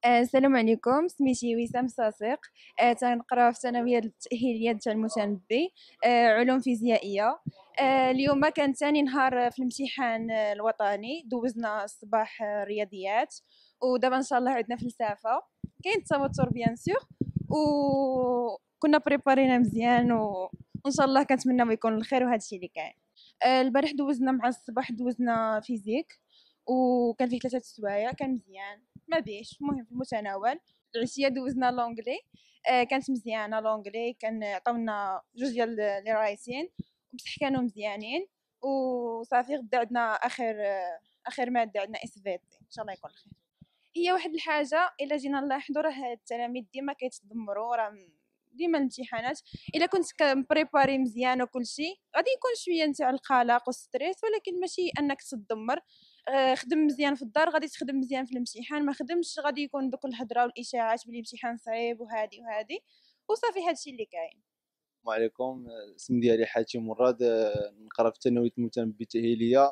السلام عليكم، سميتي وسام صاسق. تنقرا في الثانويه التاهيليه تاع المتنبي. علوم فيزيائيه. اليوم كان ثاني نهار في الامتحان الوطني. دوزنا الصباح رياضيات، ودابا ان شاء الله عندنا فلسفه. كاين التوتر بيان سور، وكنا بريبارينا مزيان، وان شاء الله كنتمنى يكون الخير، وهذا الشيء اللي كاين. البارح دوزنا مع الصباح دوزنا فيزيك، وكان فيه 3 السوايع، كان مزيان ما بيش، المهم في المتناول. العشيه دوزنا لونجلي. كانت مزيانه لونجلي، كان عطاونا 2 ديال لي رايسين، بصح كانوا مزيانين. وصافي غدا عندنا اخر ماده، عندنا اس في تي، ان شاء الله يكون الخير. هي واحد الحاجه الا جينا نلاحظوا، راه هاد التلاميذ ديما كيتدمروا، راه ديما الامتحانات الا كنت كمبريباري مزيان وكل شيء غادي يكون شويه نتاع القلق والستريس، ولكن ماشي انك تدمر. خدم مزيان في الدار غادي تخدم مزيان في الامتحان، ما خدمش غادي يكون دوك الهضره والاشاعات بلي الامتحان صعيب وهادي وهادي، وصافي هادشي اللي كاين. السلام عليكم. الاسم ديالي حاتم مراد. نقرا في ثانوية المتنبي التأهيلية.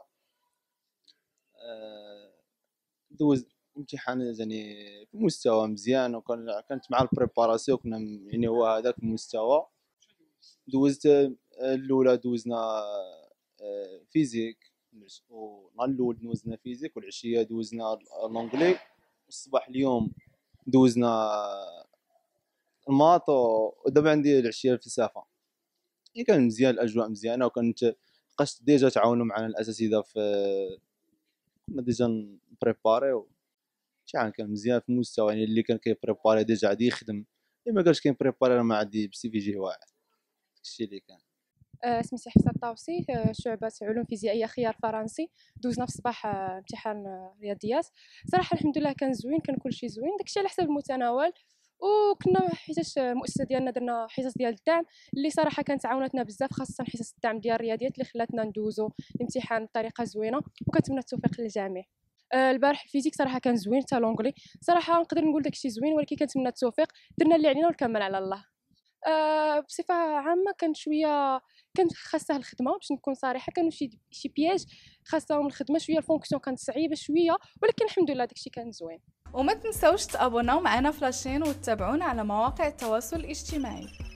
دوز امتحان يعني في مستوى مزيان، كانت مع البريباراسيون، كنا يعني هو هذاك المستوى. دوزت الاولى دوزنا فيزيك، ونهار الاول دوزنا فيزيك، والعشيه دوزنا لونجلي، الصباح اليوم دوزنا الماط، ودابا عندي العشيه الفلسفه. يعني كان مزيان، الاجواء مزيانه، وكانت بقاش ديجا تعاونوا معنا الاساتذه في كنا ديجا نبريباريو. شحال كان مزيان في المستوى، يعني اللي كان كيبريباري ديجا غادي يخدم، اللي ما كانش كيبريباري راه ما عادي بسي في جي واعر. داكشي اللي كان. سميتي حفصة الطاوسي، شعبة علوم فيزيائية خيار فرنسي. دوزنا في الصباح امتحان رياضيات. صراحة الحمد لله كان زوين، كان كلشي زوين، داكشي على حساب المتناول. وكنا حيتاش المؤسسة ديالنا درنا حصص ديال الدعم اللي صراحة كانت عاونتنا بزاف، خاصة حصص الدعم ديال الرياضيات اللي خلاتنا ندوزو الامتحان بطريقة زوينة، وكنتمنى التوفيق للجميع. البارح الفيزيك صراحة كان زوين، حتى لونغلي صراحة نقدر نقول داكشي زوين، ولكن كنتمنى التوفيق. درنا اللي علينا والكمل على الله. بصفة عامة كانت خاصة الخدمة، باش نكون صريحة كانوا شي بياج خاصهم الخدمة شوية، الفونكسيون كانت صعيبة شوية، ولكن الحمد لله داكشي كان زوين. وما تنسوش تابوناو معنا في لاشين وتتابعونا على مواقع التواصل الاجتماعي.